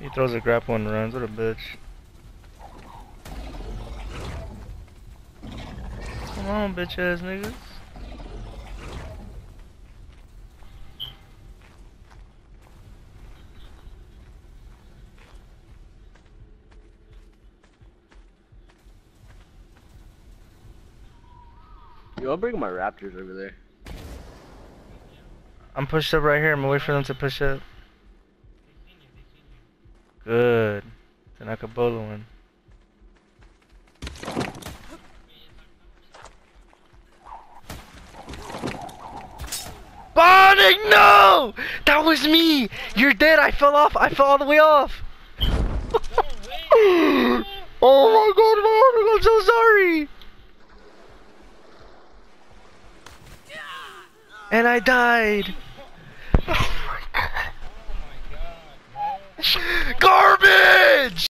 He throws a grapple and runs. What a bitch. Come on, bitch ass niggas. Yo, I'll bring my raptors over there. I'm pushed up right here. I'm waiting for them to push up. Good. Then I could bolo one. Bionic, no! That was me! You're dead! I fell off! I fell all the way off! Oh my god, Bionic, I'm so sorry! And I died!